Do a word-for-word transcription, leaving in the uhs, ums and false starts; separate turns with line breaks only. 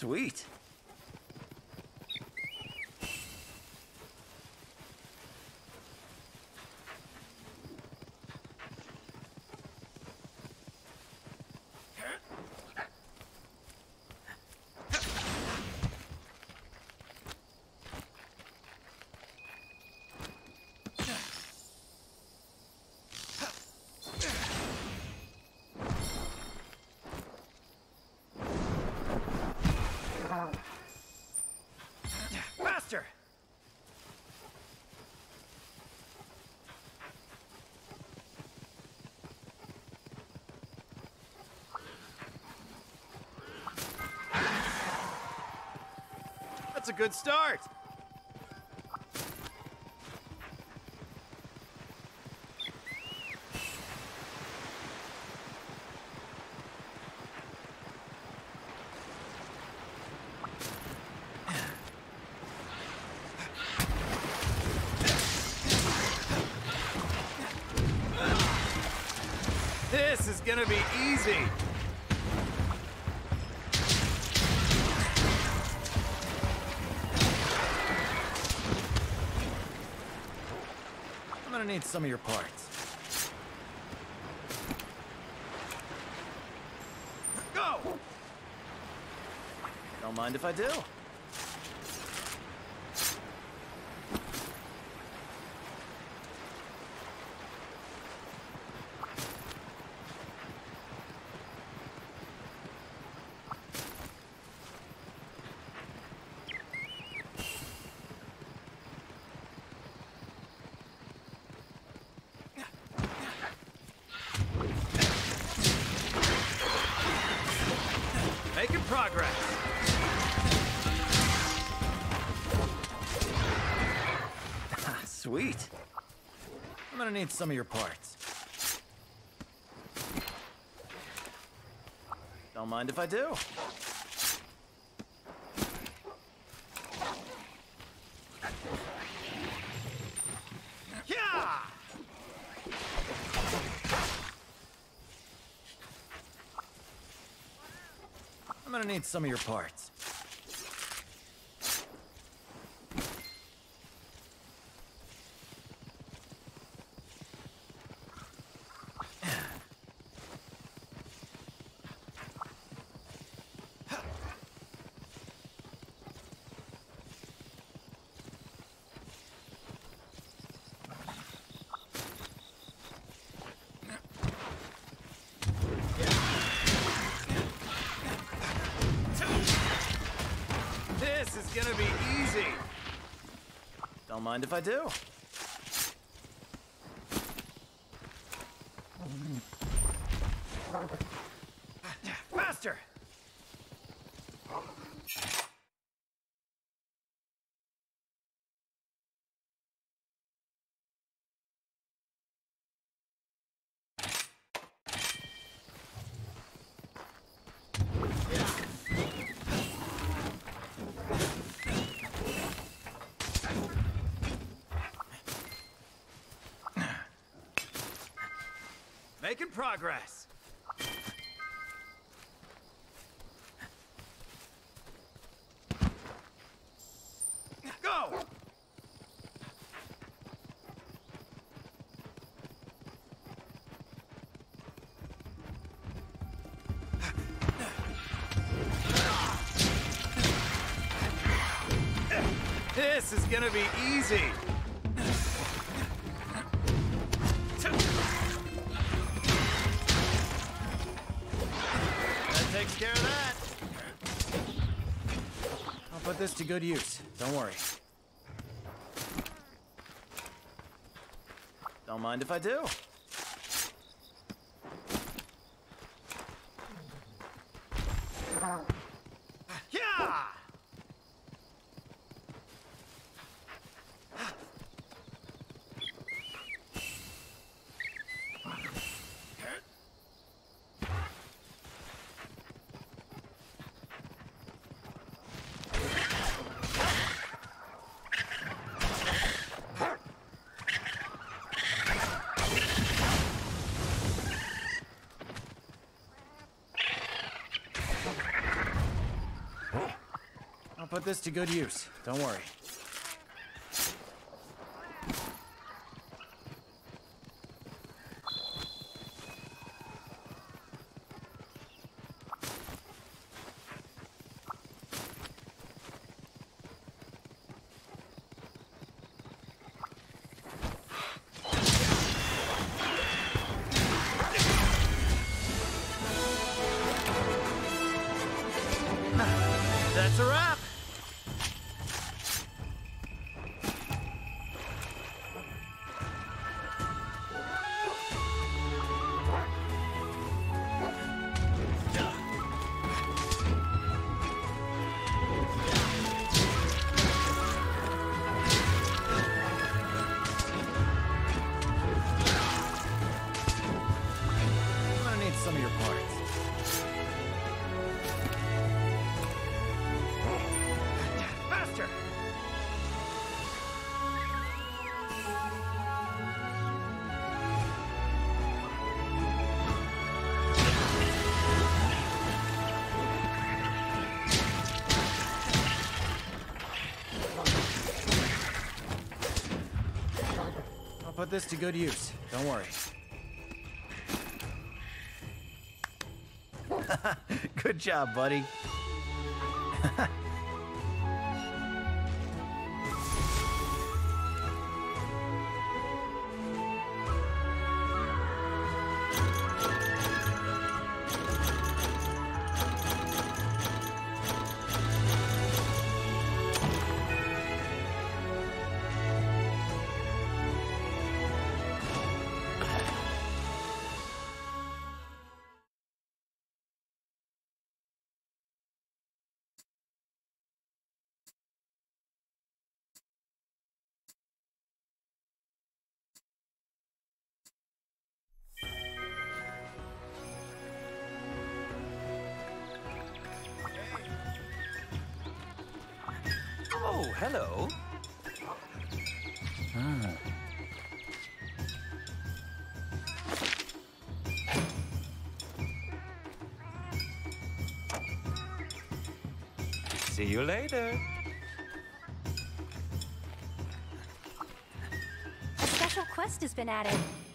Sweet. Faster! That's a good start. This is gonna be easy. I'm gonna need some of your parts. Go! Don't mind if I do. Making progress. Sweet. I'm gonna need some of your parts. Don't mind if I do. Yeah! I'm gonna need some of your parts. This is gonna be easy. Don't mind if I do. Faster! Making progress. Go! This is gonna be easy. Takes care of that. I'll put this to good use. Don't worry. Don't mind if I do. Yeah! Huh? put this to good use. Don't worry. That's a wrap. I'm gonna need some of your parts. Faster! I'll put this to good use. Don't worry. Good job, buddy.
Oh, hello.
Ah.
See you later.
A special quest has been added.